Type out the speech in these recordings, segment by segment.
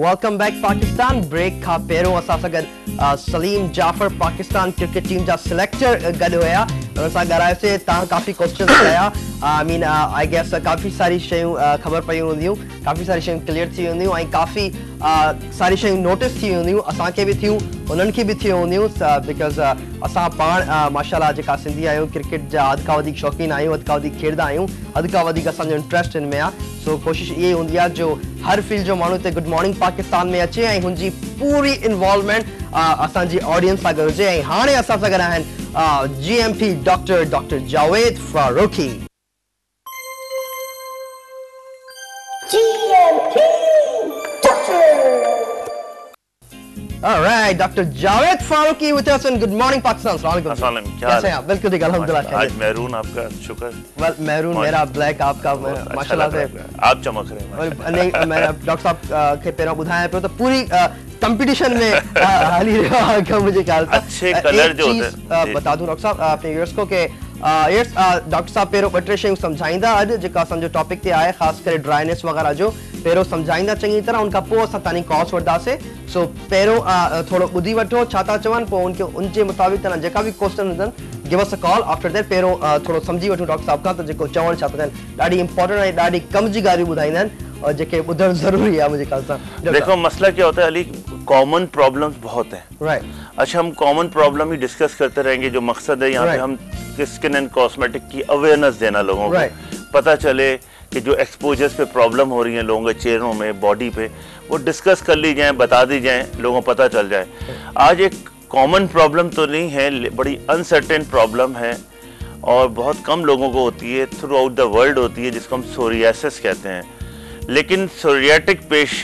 Welcome back Pakistan break खा पहिरियों असां सां गॾु सलीम जाफ़र पाकिस्तान क्रिकेट टीम जा सिलेक्टर गॾु हुया हुन सां ॻाल्हायोसीं तव्हां काफ़ी क्वेश्चन कया आई गेस काफ़ी सारी शयूं ख़बर पयूं हूंदियूं काफ़ी सारी शयूं क्लियर थी हूंदियूं ऐं काफ़ी सारी शयूं नोटिस थी हूंदियूं असांखे बि थियूं उन्हनि खे बि थियूं हूंदियूं बिकॉज़ असां पाण माशाल्लाह जेका सिंधी आहियूं क्रिकेट जा हद खां वधीक शौक़ीन आहियूं हद खां वधीक खेॾंदा आहियूं हद खां वधीक असांजो इंट्रस्ट हिन में आहे सो कोशिशि इहा हूंदी आहे जो हर फील्ड जो माण्हू हिते गुड मॉर्निंग पाकिस्तान में अचे ऐं हुनजी पूरी इन्वॉल्वमेंट असांजी ऑडियंस सां गॾु हुजे ऐं हाणे असां सां गॾु आहिनि GMP doctor Javed Farooqui GMP All right, Dr. Javed Farooqi with us and good morning Pakistan. अस्सलाम क्या हाल है? बिल्कुल ठीक अल्हम्दुलिल्लाह। आज मेहरून आपका शुक्र। Well, मेहरून मेरा ब्लैक आपका माशाल्लाह से आप चमक रहे हैं। नहीं मैं डॉक्टर साहब के पैरों बुधाया पे तो पूरी कंपटीशन में हाली रहा क्या मुझे ख्याल था। अच्छे कलर जो होते हैं बता दूं डॉक्टर साहब अपने व्यूअर्स को के यस डॉक्टर साहब पहिरों ॿ टे शयूं सम्झाईंदा अॼु जेका असांजो टॉपिक ते आहे ख़ासि करे ड्राइनेस वग़ैरह जो पहिरों सम्झाईंदा चङी तरह उनखां पोइ असां तव्हांजी कॉल्स वठंदासीं सो पहिरों थोरो ॿुधी वठो छा था चवनि पोइ उनखे उनजे मुताबिक़ तव्हां जेका बि क्वेश्चन हुजनि give us a call after that पहिरों थोरो सम्झी वठूं डॉक्टर साहब खां त जेको चवणु छा था थियनि ॾाढी इंपॉर्टेंट ऐं ॾाढी कम जी ॻाल्हियूं ॿुधाईंदा आहिनि और जेके ॿुधणु ज़रूरी आहे मुंहिंजे ख्याल सां देखो मसला क्या होता है अली कॉमन प्रॉब्लम्स बहुत हैं राइट अच्छा हम कॉमन प्रॉब्लम ही डिस्कस करते रहेंगे जो मकसद है यहाँ पे हम स्किन एंड कॉस्मेटिक की अवेयरनेस देना लोगों को पता चले कि जो एक्सपोजर्स पे प्रॉब्लम हो रही है लोगों के चेहरों में बॉडी पे वो डिस्कस कर ली जाए बता दी जाए लोगों को पता चल जाए आज एक कॉमन प्रॉब्लम तो नहीं है बड़ी अनसर्टेन प्रॉब्लम है और बहुत कम लोगों को होती है थ्रू आउट द वर्ल्ड होती है जिसको हम सोरियासिस कहते हैं लेकिन सोरियाटिक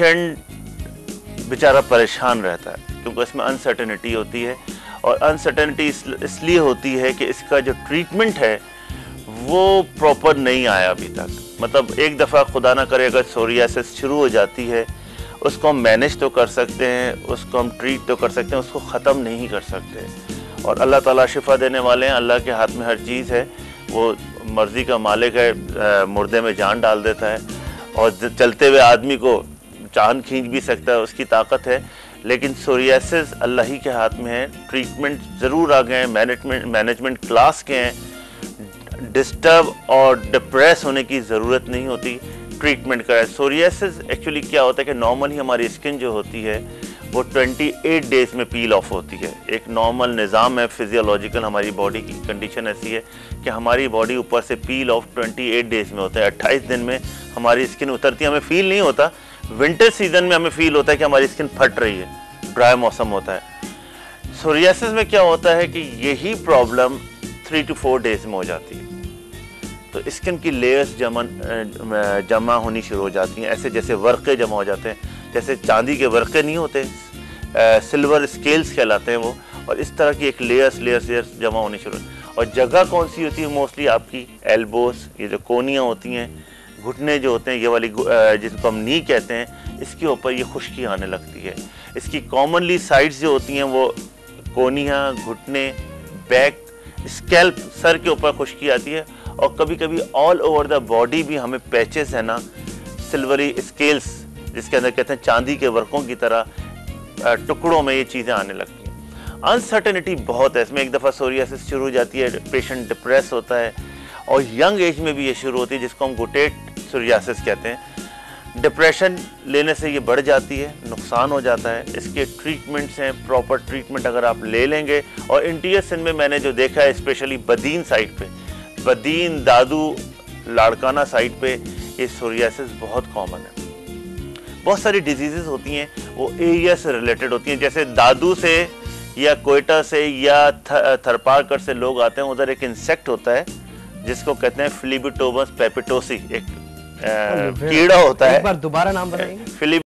पेशेंट बेचारा परेशान रहता है क्योंकि इसमें अनसर्टेनिटी होती है और अनसर्टेनिटी इसलिए होती है कि इसका जो ट्रीटमेंट है वो प्रॉपर नहीं आया अभी तक मतलब एक दफ़ा खुदा ना करे अगर सोरियासिस शुरू हो जाती है उसको हम मैनेज तो कर सकते हैं उसको हम ट्रीट तो कर सकते हैं उसको ख़त्म नहीं कर सकते और अल्लाह ताला शिफा देने वाले हैं अल्लाह के हाथ में हर चीज़ है वो मर्ज़ी का मालिक है मुर्दे में जान डाल देता है और चलते हुए आदमी को चांद खींच भी सकता है उसकी ताकत है लेकिन सोरियासिस अल्लाह ही के हाथ में है ट्रीटमेंट ज़रूर आ गए हैं मैनेजमेंट क्लास के हैं डिस्टर्ब और डिप्रेस होने की ज़रूरत नहीं होती ट्रीटमेंट का सोरियासिस एक्चुअली क्या होता है कि नॉर्मली हमारी स्किन जो होती है वो 28 डेज़ में पील ऑफ होती है एक नॉर्मल निज़ाम है फिजियोलॉजिकल हमारी बॉडी की कंडीशन ऐसी है कि हमारी बॉडी ऊपर से पील ऑफ 28 डेज़ में होता है 28 दिन में हमारी स्किन उतरती है हमें फील नहीं होता विंटर सीजन में हमें फील होता है कि हमारी स्किन फट रही है ड्राई मौसम होता है सोरियासिस में क्या होता है कि यही प्रॉब्लम 3 to 4 डेज़ में हो जाती है तो स्किन की लेयर्स जमा होनी शुरू हो जाती हैं ऐसे जैसे वर्क़े जमा हो जाते हैं जैसे चांदी के वर्क़े नहीं होते सिल्वर स्केल्स कहलाते हैं वो और इस तरह की एक लेयर्स जमा होनी शुरू और जगह कौन सी होती है मोस्टली आपकी एल्बोस ये जो कोनियाँ होती हैं घुटने जो होते हैं ये वाली जिसको हम नी कहते हैं इसके ऊपर ये खुश्की आने लगती है इसकी कॉमनली साइड्स जो होती हैं वो कोनियाँ घुटने बैक स्कैल्प सर के ऊपर खुश्की आती है और कभी कभी ऑल ओवर द बॉडी भी हमें पैचेस है ना सिल्वरी स्केल्स जिसके अंदर कहते हैं चांदी के वर्कों की तरह टुकड़ों में ये चीज़ें आने लगती हैं अनसर्टेनिटी बहुत है इसमें एक दफ़ा सोरियासिस शुरू हो जाती है पेशेंट डिप्रेस होता है और यंग एज में भी ये शुरू होती है जिसको हम गुटेट सोरियासिस कहते हैं डिप्रेशन लेने से ये बढ़ जाती है नुकसान हो जाता है इसके ट्रीटमेंट्स हैं प्रॉपर ट्रीटमेंट अगर आप ले लेंगे और इंटीरियर सिंध में मैंने जो देखा है स्पेशली बदीन साइड पे बदीन दादू लाड़काना साइड पे ये सोरियासिस बहुत कॉमन है बहुत सारी डिजीज़ेस होती हैं वो एरिया से रिलेटेड होती हैं जैसे दादू से या कोयटा से या थरपारकर से लोग आते हैं उधर एक इंसेक्ट होता है जिसको कहते हैं फिलिबिटोबस पेपिटोसी एक कीड़ा होता है एक बार दोबारा नाम बताएंगे